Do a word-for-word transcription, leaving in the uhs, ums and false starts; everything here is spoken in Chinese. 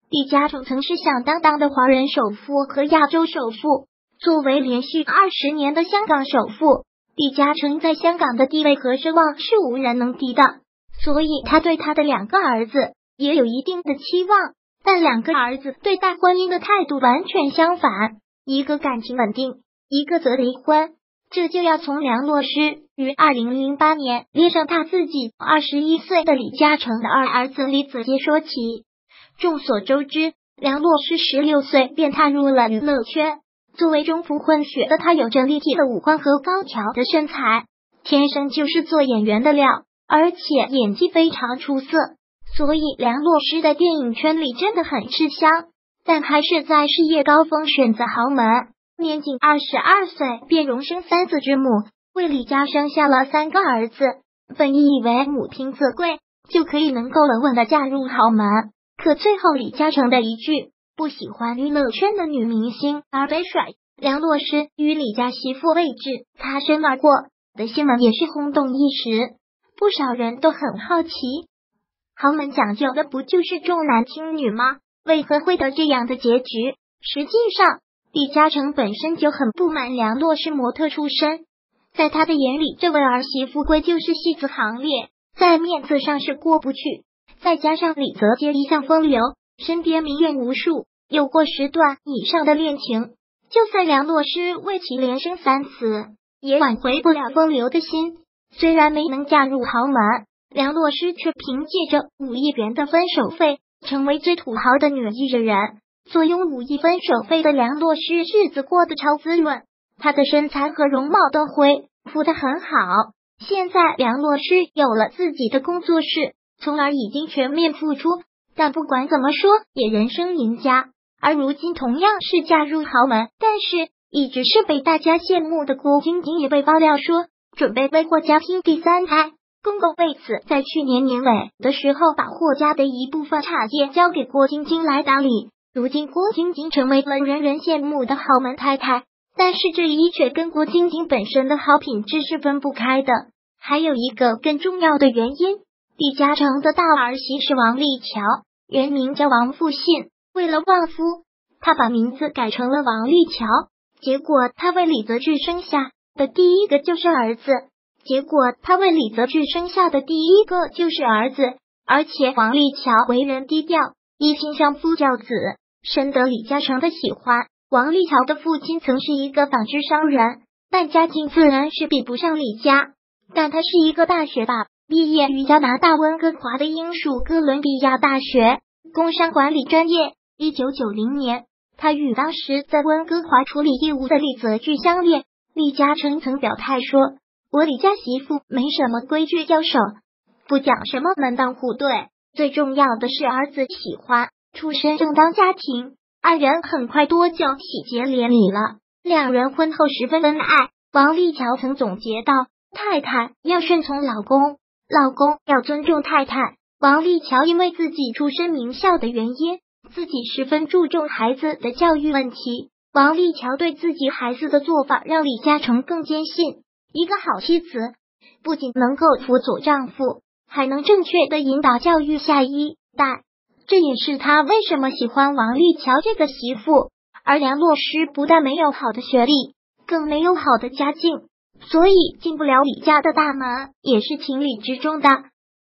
李嘉诚曾是响当当的华人首富和亚洲首富，作为连续二十年的香港首富，李嘉诚在香港的地位和声望是无人能敌的，所以他对他的两个儿子也有一定的期望。但两个儿子对待婚姻的态度完全相反，一个感情稳定，一个则离婚。这就要从梁洛施于二零零八年恋上他自己二十一岁的李嘉诚的二儿子李子杰说起。众所周知，梁洛施十六岁便踏入了娱乐圈，作为中葡混血的他有着立体的五官和高挑的身材，天生就是做演员的料，而且演技非常出色，所以梁洛施在电影圈里真的很吃香。但还是在事业高峰选择豪门，年仅二十二岁便荣升三子之母，为李家生下了三个儿子。本以为母凭子贵就可以能够稳稳的嫁入豪门，可最后李嘉诚的一句不喜欢娱乐圈的女明星而被甩，梁洛施与李家媳妇位置擦身而过的新闻也是轰动一时，不少人都很好奇，豪门讲究的不就是重男轻女吗？为何会得这样的结局？实际上，李嘉诚本身就很不满梁洛施模特出身，在他的眼里，这位儿媳妇归就是戏子行列，在面子上是过不去。再加上李泽杰一向风流，身边名媛无数，有过十段以上的恋情，就算梁洛施为其连生三子，也挽回不了风流的心。虽然没能嫁入豪门，梁洛施却凭借着五亿元的分手费，成为最土豪的女艺人。坐拥五亿分手费的梁洛施日子过得超滋润，她的身材和容貌都恢复得很好。现在梁洛施有了自己的工作室，从而已经全面复出，但不管怎么说也人生赢家。而如今同样是嫁入豪门，但是一直是被大家羡慕的郭晶晶也被爆料说准备为霍家拼第三胎。公公为此在去年年尾的时候把霍家的一部分产业交给郭晶晶来打理。如今郭晶晶成为了人人羡慕的豪门太太，但是这一却跟郭晶晶本身的好品质是分不开的。还有一个更重要的原因，李嘉诚的大儿媳是王丽乔，原名叫王富信，为了旺夫，他把名字改成了王丽乔。结果他为李泽钜生下的第一个就是儿子，结果他为李泽钜生下的第一个就是儿子，而且王丽乔为人低调，一心相夫教子，深得李嘉诚的喜欢。王丽乔的父亲曾是一个纺织商人，但家境自然是比不上李家，但他是一个大学霸，毕业于加拿大温哥华的英属哥伦比亚大学工商管理专业。一九九零年，他与当时在温哥华处理业务的李泽钜相恋。李嘉诚曾表态说，我李家媳妇没什么规矩要守，不讲什么门当户对，最重要的是儿子喜欢，出身正当家庭。二人很快多就喜结连理了，两人婚后十分恩爱。王丽乔曾总结道，太太要顺从老公，老公要尊重太太。王丽乔因为自己出身名校的原因，自己十分注重孩子的教育问题。王丽乔对自己孩子的做法让李嘉诚更坚信，一个好妻子不仅能够辅佐丈夫，还能正确的引导教育下一代。这也是他为什么喜欢王丽乔这个媳妇。而梁洛施不但没有好的学历，更没有好的家境，所以进不了李家的大门也是情理之中的。